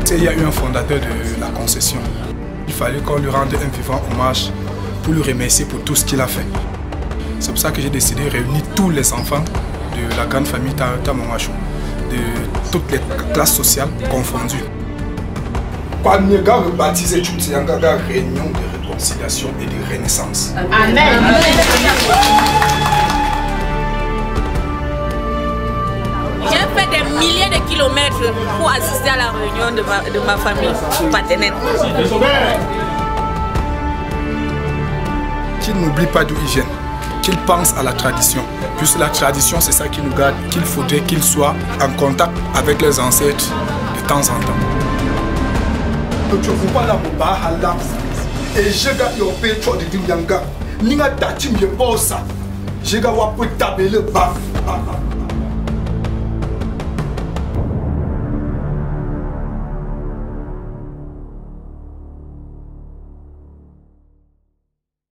il y a eu un fondateur de la concession. Il fallait qu'on lui rende un vivant hommage pour lui remercier pour tout ce qu'il a fait. C'est pour ça que j'ai décidé de réunir tous les enfants de la grande famille Tamongachou, de toutes les classes sociales confondues. Quand nous avons baptisé toute cette réunion de réconciliation et de renaissance. Amen. J'ai fait des milliers de kilomètres pour assister à la réunion de ma famille paternelle. Qu'il n'oublie pas d'où il vient, qu'il pense à la tradition. Puisque la tradition, c'est ça qui nous garde, qu'il faudrait qu'il soit en contact avec les ancêtres de temps en temps. Et je gagne au pétrole de Dimyanga. Ninga Datim Yebosa. Je gagne au pétrole de